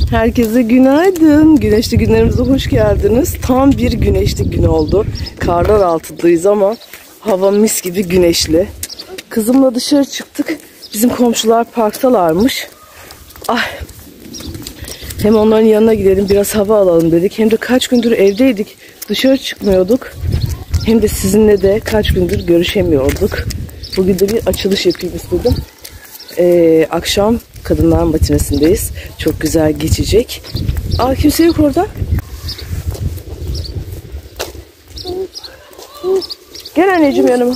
Herkese günaydın. Güneşli günlerimize hoş geldiniz. Tam bir güneşli gün oldu. Karlar altındayız ama hava mis gibi güneşli. Kızımla dışarı çıktık. Bizim komşular parktalarmış. Hem onların yanına gidelim, biraz hava alalım dedik. Hem de kaç gündür evdeydik. Dışarı çıkmıyorduk. Hem de sizinle de kaç gündür görüşemiyorduk. Bugün de bir açılış yapayım istedim. Akşam kadınlar matinesindeyiz. Çok güzel geçecek. Kimse yok orada. Gel anneciğim yanıma.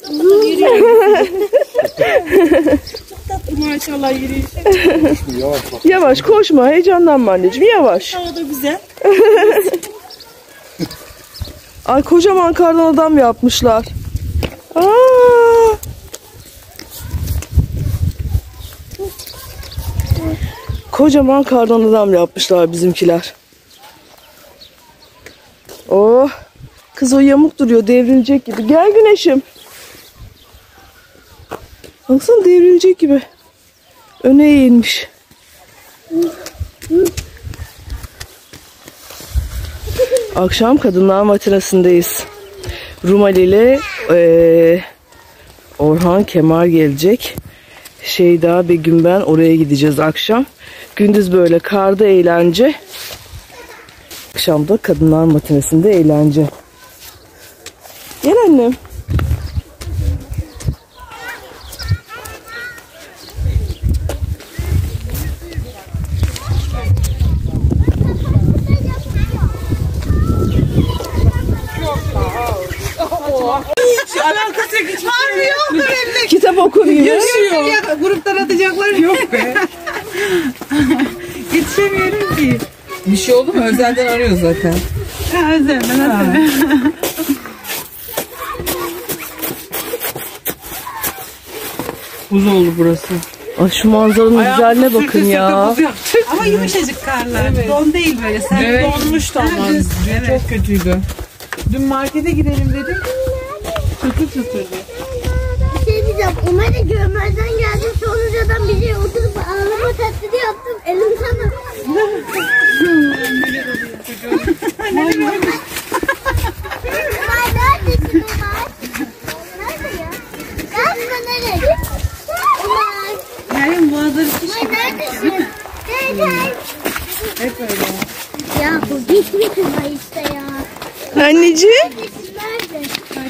Çok tatlı maşallah yürüyüşü. Yavaş koşma, heyecanlanma anneciğim, yavaş. Hava da güzel. Ay kocaman kardan adam yapmışlar. Kocaman kardan adam yapmışlar bizimkiler. Oh, kız o yamuk duruyor, devrilecek gibi. Gel güneşim. Baksana, devrilecek gibi. Öne eğilmiş. Akşam kadınlar matinesindeyiz. Rumeli ile Orhan Kemal gelecek. Şeyda, Begüm, ben oraya gideceğiz akşam. Gündüz böyle karda eğlence. Akşam da kadınlar matinesinde eğlence. Gel annem. Hiç alakası yok. Hiç yok. Kitap okur gibi. Yaşıyor. Gruptan atacaklar yok be. Yetişemiyorum ki. Bir şey oldu mu? Özelden arıyor zaten. Ha, özelden atıyor. Buz oldu burası. Ay şu manzaranın güzelliğine bakın ya. Ama yumuşacık karlar. Evet. Don değil böyle. Sen Evet. donmuştu ama. Evet. Çok kötüydü. Dün markete gidelim dedim. Çıtır çıtırdı. Bir şey diyeceğim. Umarım görmezden geldim. Sonradan bir şey oturup ağlama taklidi yaptım. Elim sana. Umar neredesin Umar? Nerede ya? Gelme nereye? Umar. Meryem boğazları şiş. Umar neredesin? Gel. Hep öyle. Ya bu bitmiş kızma işte ya. Anneciğim. Neredesin? Nerede?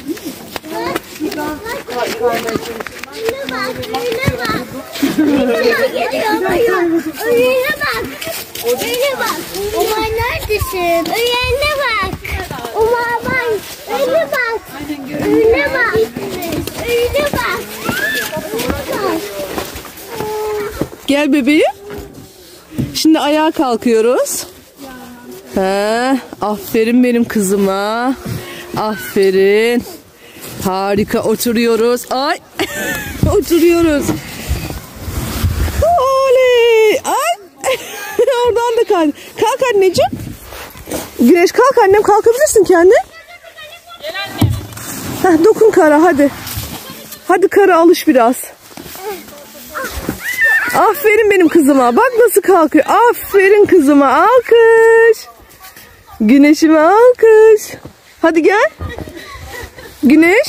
Öyle bak. Geliyor ama yok. Öyle bak. Öyle bak. Umar neredesin? Öyle bak. Umar bak. Öyle bak. Öyle bak. Öyle bak. Gel bebeğim. Şimdi ayağa kalkıyoruz. Aferin benim kızıma. Aferin. Harika, oturuyoruz. Ay. Oturuyoruz. Oley. Ay. Oradan da kay. Kalk anneciğim. Güneş kalk annem, kalkabilirsin kendin. Gel annem. Dokun kara hadi. Hadi kara, alış biraz. Aferin benim kızıma. Bak nasıl kalkıyor. Aferin kızıma. Alkış. Güneşime alkış. Hadi gel. Güneş.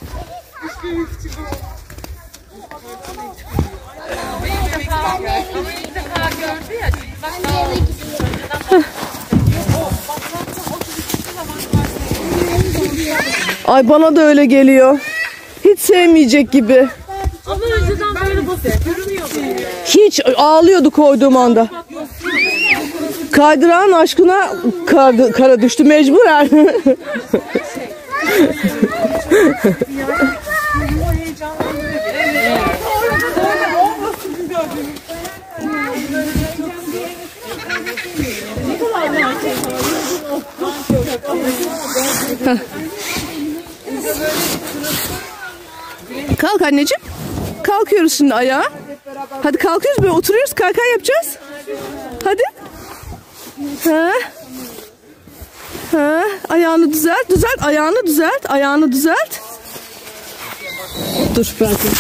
Ay bana da öyle geliyor. Hiç sevmeyecek gibi. Ama önceden böyle basit görünüyordu. Hiç ağlıyordu koyduğum anda. Kaydıran aşkına kara düştü mecburen. Kalk anneciğim. Kalkıyoruz şimdi ayağa. Hadi kalkıyoruz, böyle oturuyoruz, kalkar yapacağız. Hadi. Ayağını düzelt, ayağını düzelt. Dur bırakayım.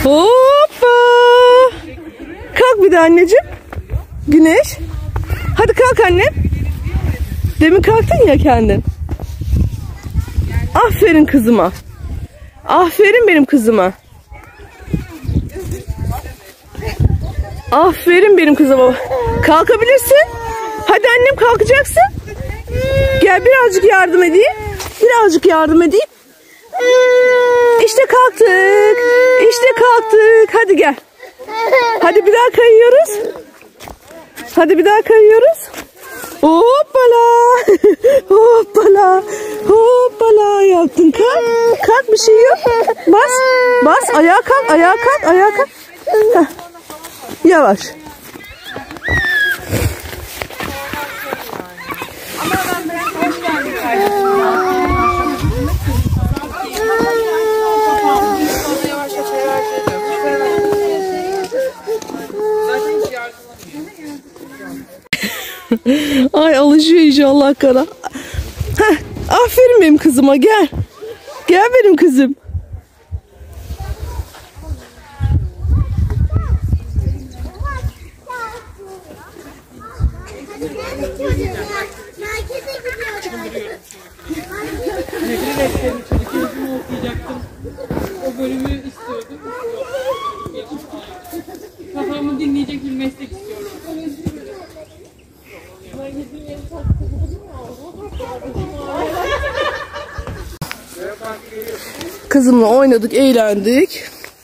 Hoppa. Kalk bir de anneciğim. Güneş. Hadi kalk annem. Demin kalktın ya kendin. Aferin kızıma. Aferin benim kızıma. Aferin benim kızıma. Kalkabilirsin. Hadi annem kalkacaksın. Gel birazcık yardım edeyim. Birazcık yardım edeyim. İşte kalktık. İşte kalktık. Hadi gel. Hadi bir daha kayıyoruz. Hadi bir daha kayıyoruz. Hoppala. Hoppala. Hoppala yaptın. Kalk. Kalk, bir şey yok. Bas. Bas. Ayağa kalk. Ayağa kalk. Ayağa kalk. Heh. Yavaş. Ay alışıyor inşallah kara. Heh, aferin benim kızıma, gel. Gel benim kızım. O bölümü istiyordum. Kafamı dinleyecek bir meslek istiyorum. Kızımla oynadık, eğlendik.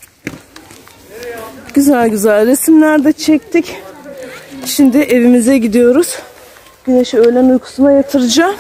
Güzel güzel resimler de çektik. Şimdi evimize gidiyoruz. Güneş'i öğlen uykusuna yatıracağım.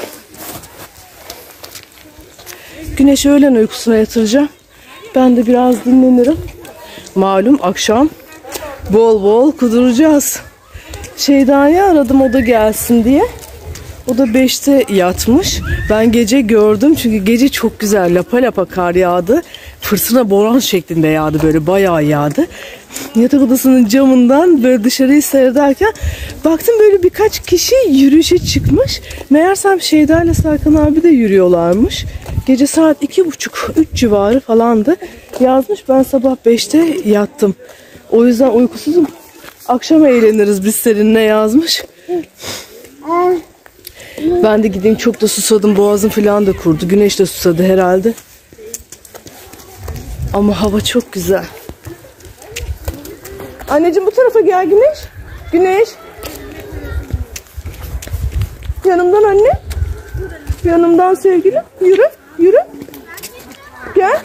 Güneş'i öğlen uykusuna yatıracağım. Ben de biraz dinlenirim. Malum akşam bol bol kuduracağız. Şeyda'yı aradım, o da gelsin diye. O da 5'te yatmış. Ben gece gördüm çünkü gece çok güzel lapa lapa kar yağdı. Fırtına boran şeklinde yağdı, böyle bayağı yağdı. Yatak odasının camından böyle dışarıyı seyrederken baktım böyle birkaç kişi yürüyüşe çıkmış. Meğersem Şeyda ile Serkan abi de yürüyorlarmış. Gece saat 2.30-3 civarı falandı. Yazmış, ben sabah 5'te yattım. O yüzden uykusuzum. Akşam eğleniriz biz seninle yazmış. Ben de gideyim, çok da susadım, boğazım falan da kurdu. Güneş de susadı herhalde. Ama hava çok güzel. Anneciğim bu tarafa gel Güneş. Güneş. Yanımdan anne. Yanımdan sevgilim. Yürü. Yürü. Gel.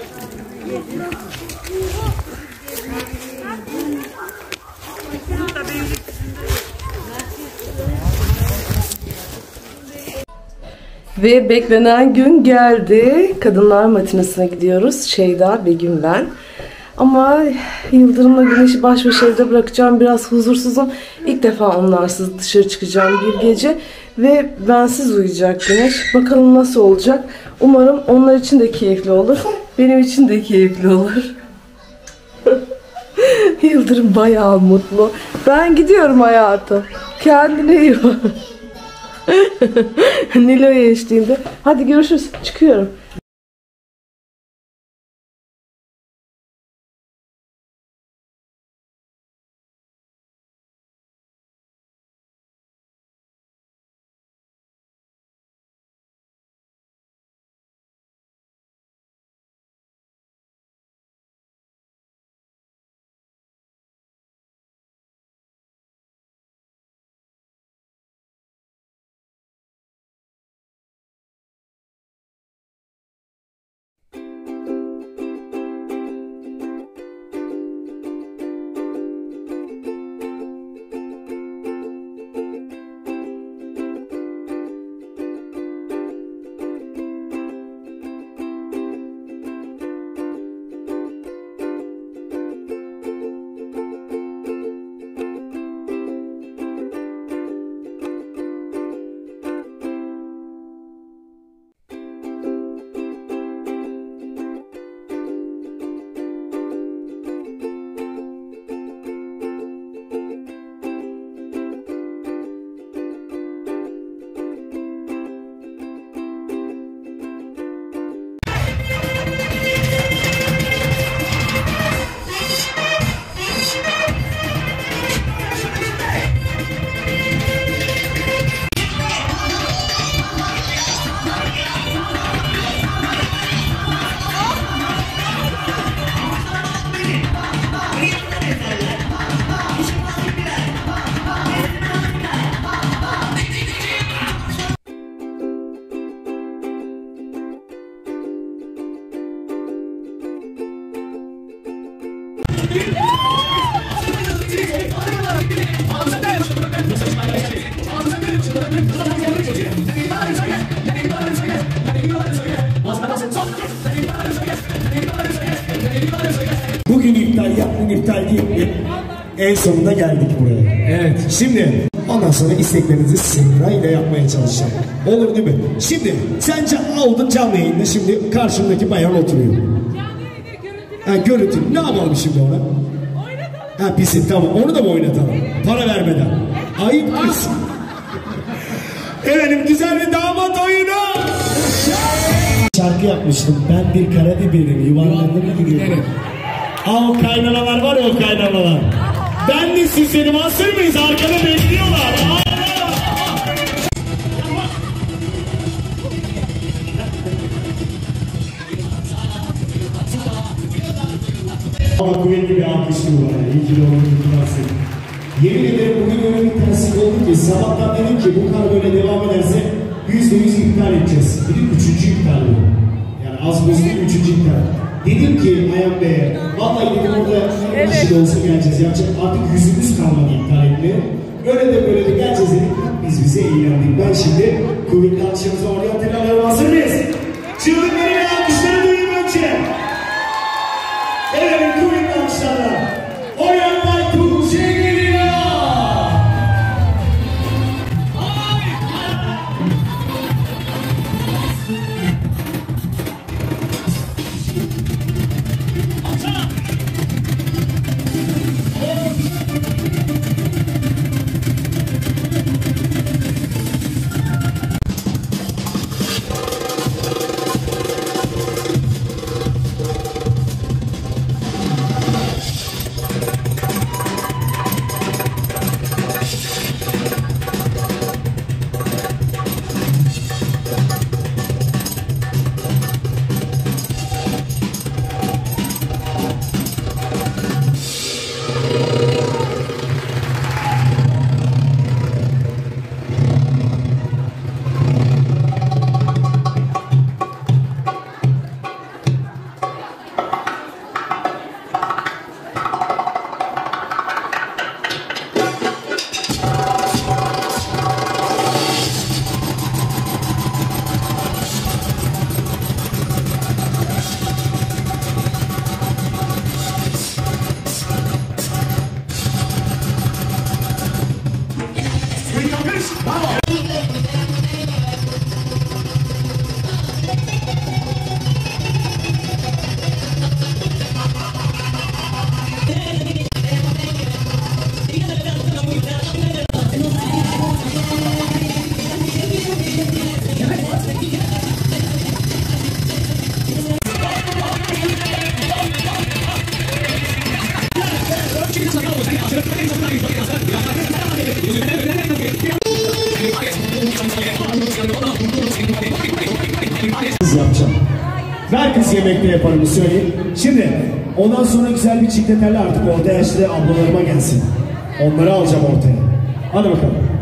Ve beklenen gün geldi. Kadınlar matinesine gidiyoruz. Şeyda, Begüm, ben. Ama Yıldırım'la Güneş'i baş başa evde bırakacağım. Biraz huzursuzum. İlk defa onlarsız dışarı çıkacağım bir gece. Ve bensiz uyuyacak Güneş. Bakalım nasıl olacak. Umarım onlar için de keyifli olur. Benim için de keyifli olur. Yıldırım bayağı mutlu. Ben gidiyorum hayatım. Kendine iyi bak. Nilo'ya eşliğinde. Hadi görüşürüz. Çıkıyorum. Bugün iptal, yarın iptal değil. En sonunda geldik buraya. Evet. Şimdi ondan sonra isteklerinizi sırayla yapmaya çalışacağım. Olur değil mi? Şimdi sen aldın canlı yayında, şimdi karşımdaki bayan oturuyor. Ha, görüntü. Ne yapalım şimdi ona? Ha, pisi, tamam. Onu da mı oynatalım? Para vermeden. Ayıp kız. Efendim, güzel bir damat oyunu. Şarkı yapmıştım. Ben bir karabiberim, yuvarlandım gidiyorum. Aa, o kaynanalar var ya, o kaynanalar. Ben de sizlerim, hazır mıyız? Arkada bekliyorlar. Ama kuvvetli bir alkışlı var. İyi ki de onu tutmasın. Yemin ederim bugün öyle bir terslik oldu ki sabahtan dedim ki bu kar böyle devam ederse %100 iptal edeceğiz. Dedim 3. iptal bu. Yani az buz değil, 3. iptal. Dedim ki Ayhan Bey'e, vallahi dedim orada bir kişi de olsa geleceğiz. Yapacak artık yüzümüz kalmadı iptal etmeye. Öyle de böyle de geleceğiz dedik. Biz bize eğlendik. Ben şimdi kuvvetli alkışlarımızı oraya tekrar hazır mıyız? Çığlıkları ve alkışları duyayım önce. Evet, kuvvetli alkışlarla. Oryantal Tuğçe geliyor. Yapacağım. Herkes yemekte yaparım, söyleyeyim. Şimdi ondan sonra güzel bir çikleterle artık orta yaşlı ablalarıma gelsin. Onları alacağım ortaya. Hadi bakalım.